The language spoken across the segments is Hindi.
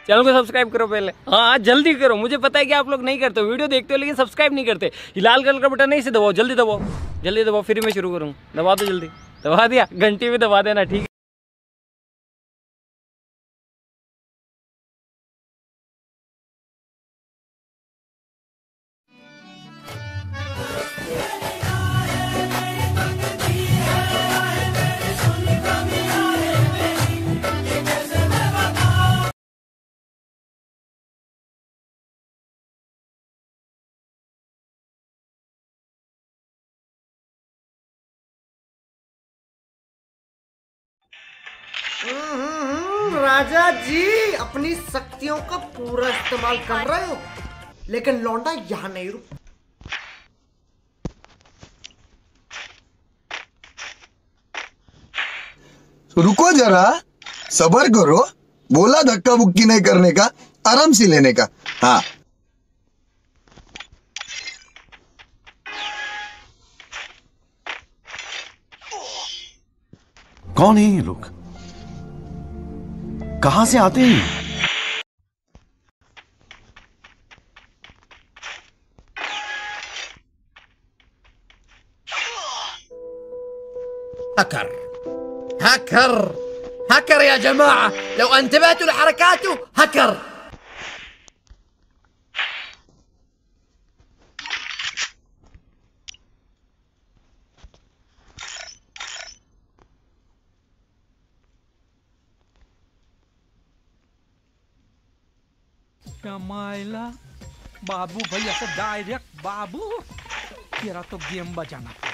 चैनल को सब्सक्राइब करो पहले। हाँ जल्दी करो, मुझे पता है कि आप लोग नहीं करते हो, वीडियो देखते हो लेकिन सब्सक्राइब नहीं करते। ये लाल कलर का बटन नहीं से दबाओ, जल्दी दबाओ, जल्दी दबाओ, फिर मैं शुरू करूँ। दबा दो जल्दी, दबा दिया, घंटी भी दबा देना, ठीक है। राजा जी अपनी शक्तियों का पूरा इस्तेमाल कर रहे हो, लेकिन लौंडा यहाँ नहीं रुक। रुको जरा, सबर करो। बोला धक्का बुक्की नहीं करने का, आराम से लेने का। हाँ कौन है ये लोग? कहां से आते हैं? هكر هكر هكر يا جماعة، لو انتبهتوا لحركاته هكر. मायला बाबू भाई ऐसा डायरेक्ट बाबू, तेरा तो गेम बजाना पड़ेगा।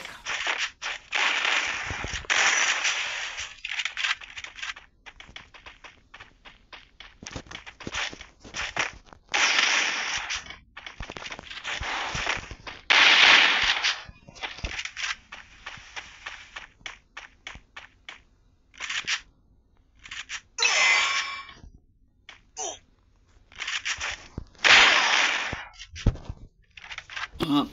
हाँ,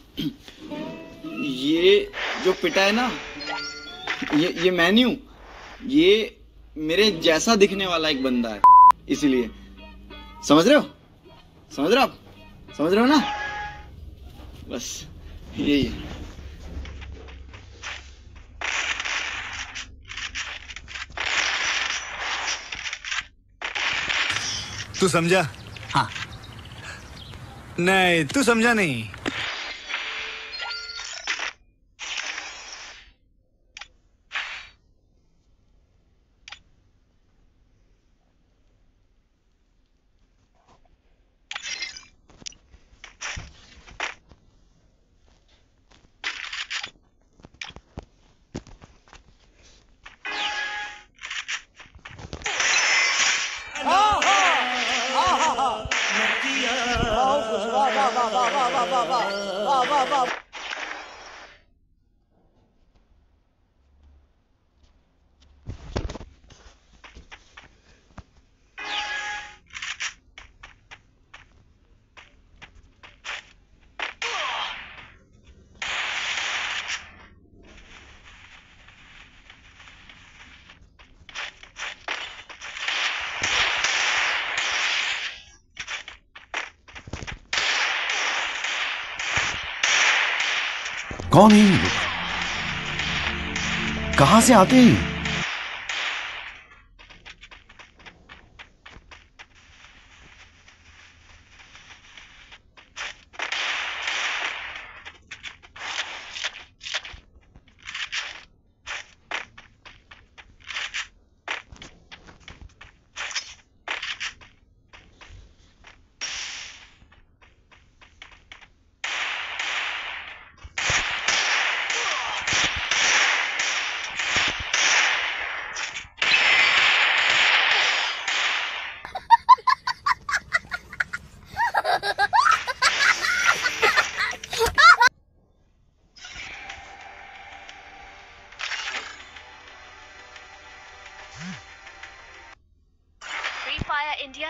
ये जो पिटा है ना, ये मैं नहीं हूँ, ये मेरे जैसा दिखने वाला एक बंदा है, इसीलिए। समझ रहे हो? समझ रहे हो आप? समझ रहे हो ना? बस यही है। तू समझा? हाँ। नहीं तू समझा नहीं। कौन है ये लोग? कहां से आते हैं? Free Fire India.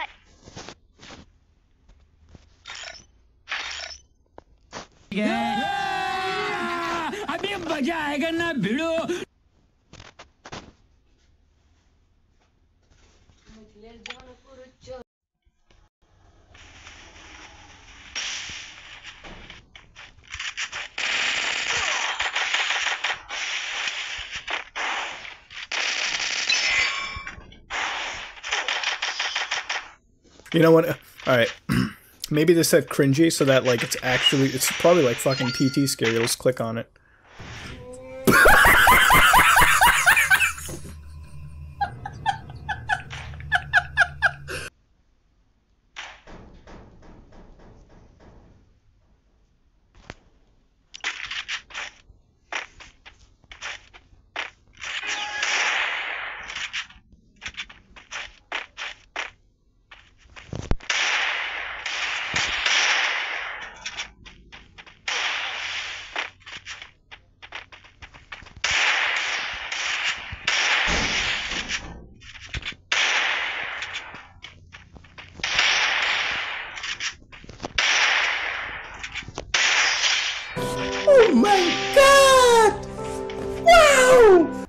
अभी मजा आएगा ना भिड़ो। You know what? All right. Maybe this said cringy, so that like it's probably like fucking PT scary. Let's click on it. Oh my god! Wow!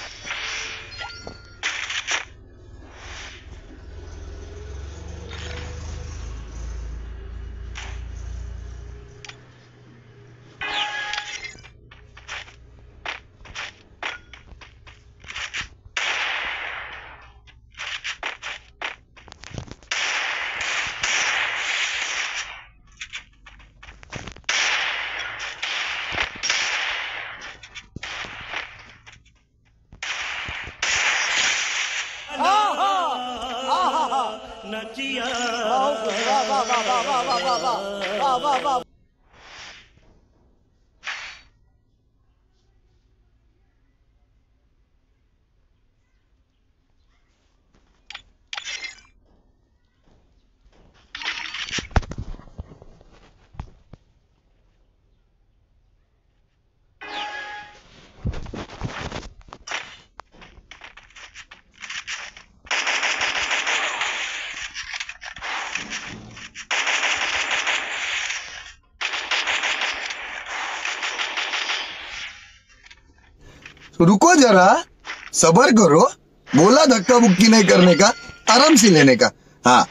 रुको जरा, सबर करो। बोला धक्का बुक्की नहीं करने का, आराम से लेने का। हाँ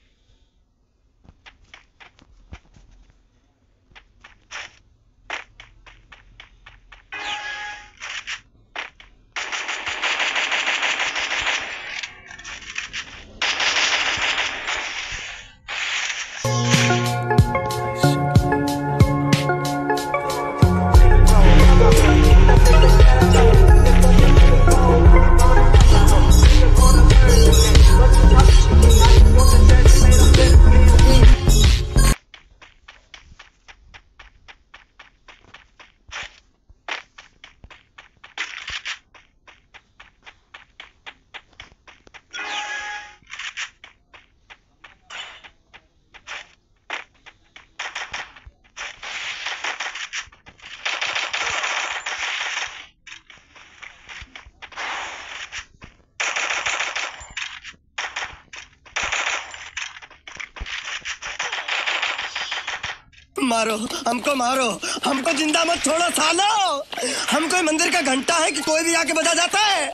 मारो हमको, मारो हमको, जिंदा मत छोड़ो सालो। हम कोई मंदिर का घंटा है कि कोई भी आके बजा जाता है।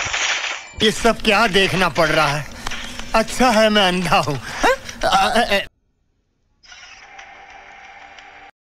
ये सब क्या देखना पड़ रहा है? अच्छा है मैं अंधा हूँ।